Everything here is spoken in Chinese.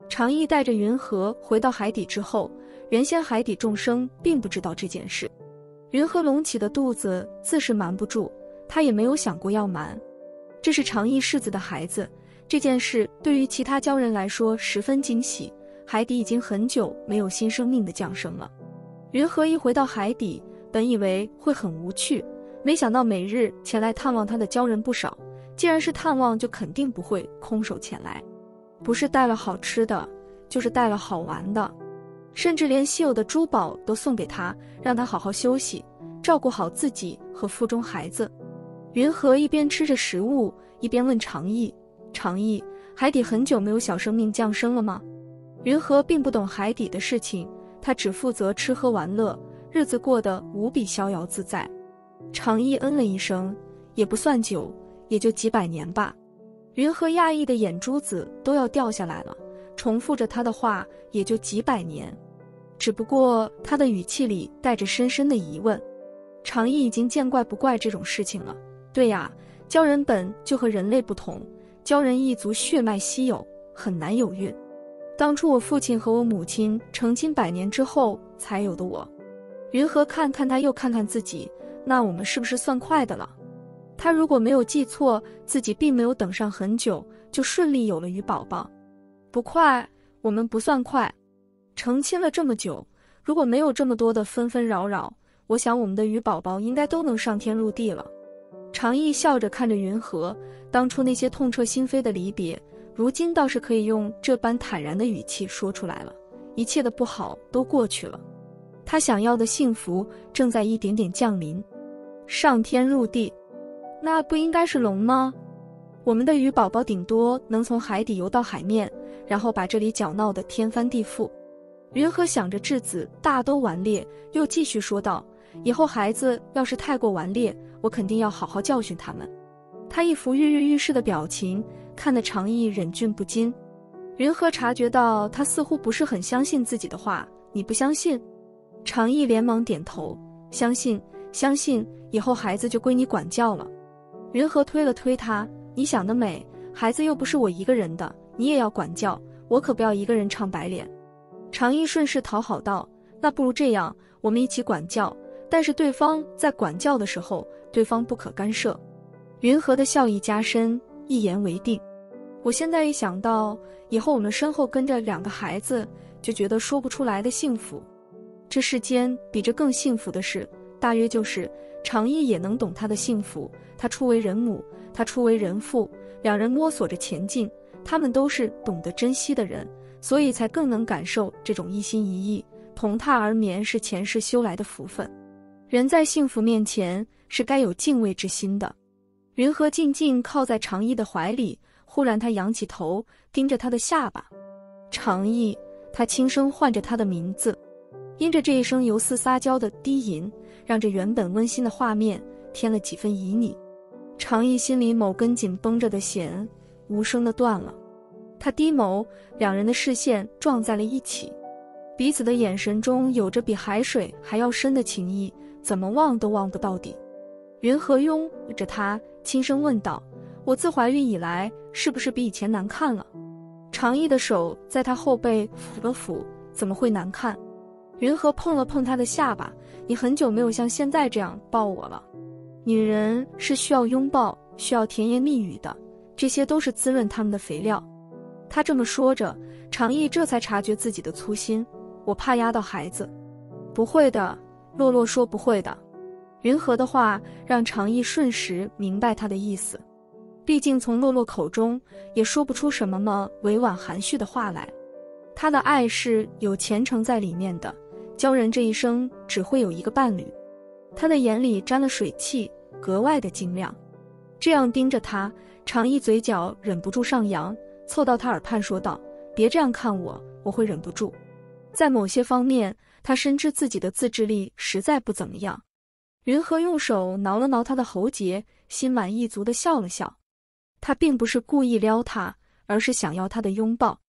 常毅带着云禾回到海底之后，原先海底众生并不知道这件事。云禾隆起的肚子自是瞒不住，他也没有想过要瞒。这是常毅世子的孩子，这件事对于其他鲛人来说十分惊喜。海底已经很久没有新生命的降生了。云禾一回到海底，本以为会很无趣，没想到每日前来探望他的鲛人不少。既然是探望，就肯定不会空手前来，不是带了好吃的，就是带了好玩的，甚至连稀有的珠宝都送给他，让他好好休息，照顾好自己和腹中孩子。云禾一边吃着食物，一边问常毅：“常毅，海底很久没有小生命降生了吗？”云禾并不懂海底的事情，他只负责吃喝玩乐，日子过得无比逍遥自在。常毅嗯了一声：“也不算久，也就几百年吧。”云禾讶异的眼珠子都要掉下来了，重复着他的话：“也就几百年。”只不过他的语气里带着深深的疑问。常毅已经见怪不怪这种事情了。对呀，鲛人本就和人类不同，鲛人一族血脉稀有，很难有孕。当初我父亲和我母亲成亲100年之后才有的我。云禾看看他，又看看自己，那我们是不是算快的了？他如果没有记错，自己并没有等上很久，就顺利有了鱼宝宝。不快，我们不算快。成亲了这么久，如果没有这么多的纷纷扰扰，我想我们的鱼宝宝应该都能上天入地了。常毅笑着看着云禾，当初那些痛彻心扉的离别，如今倒是可以用这般坦然的语气说出来了。一切的不好都过去了，他想要的幸福正在一点点降临。上天入地，那不应该是龙吗？我们的鱼宝宝顶多能从海底游到海面，然后把这里搅闹得天翻地覆。云禾想着质子大都顽劣，又继续说道：“以后孩子要是太过顽劣，我肯定要好好教训他们。”他一副跃跃欲试的表情，看得常毅忍俊不禁。云禾察觉到他似乎不是很相信自己的话：“你不相信？”常毅连忙点头：“相信，相信，以后孩子就归你管教了。”云禾推了推他：“你想得美，孩子又不是我一个人的，你也要管教，我可不要一个人唱白脸。”常毅顺势讨好道：“那不如这样，我们一起管教，但是对方在管教的时候，对方不可干涉。”云禾的笑意加深，一言为定。我现在一想到以后我们身后跟着2个孩子，就觉得说不出来的幸福。这世间比这更幸福的事，大约就是常毅也能懂他的幸福。他初为人母，他初为人父，2人摸索着前进，他们都是懂得珍惜的人，所以才更能感受这种一心一意同榻而眠是前世修来的福分。人在幸福面前是该有敬畏之心的。云禾静静靠在常毅的怀里，忽然他仰起头，盯着他的下巴。常毅，他轻声唤着他的名字，因着这一声犹似撒娇的低吟，让这原本温馨的画面添了几分旖旎。常毅心里某根紧绷着的弦无声地断了。他低眸，2人的视线撞在了一起，彼此的眼神中有着比海水还要深的情谊，怎么忘都忘不到底。云禾拥着他轻声问道：“我自怀孕以来，是不是比以前难看了？”常毅的手在他后背抚了抚：“怎么会难看？”云禾碰了碰他的下巴：“你很久没有像现在这样抱我了。女人是需要拥抱，需要甜言蜜语的，这些都是滋润她们的肥料。”他这么说着，常毅这才察觉自己的粗心：“我怕压到孩子。”“不会的。”洛洛说：“不会的。”云禾的话让常毅瞬时明白他的意思，毕竟从洛洛口中也说不出什么委婉含蓄的话来。他的爱是有虔诚在里面的，鲛人这一生只会有一个伴侣。他的眼里沾了水汽，格外的晶亮。这样盯着他，常毅嘴角忍不住上扬，凑到他耳畔说道：“别这样看我，我会忍不住。”在某些方面，他深知自己的自制力实在不怎么样。云禾用手挠了挠他的喉结，心满意足地笑了笑。他并不是故意撩他，而是想要他的拥抱。